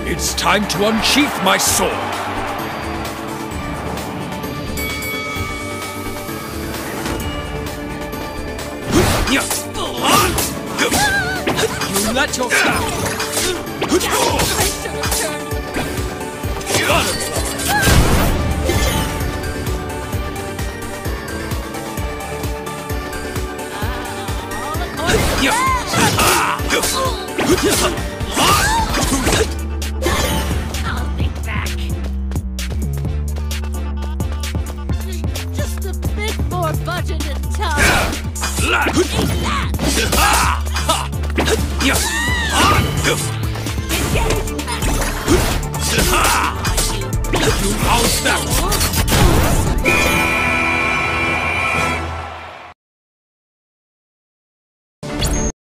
It's time to unsheath my sword. You let yourself. I'll be back. Just a bit more budget and time. How's that?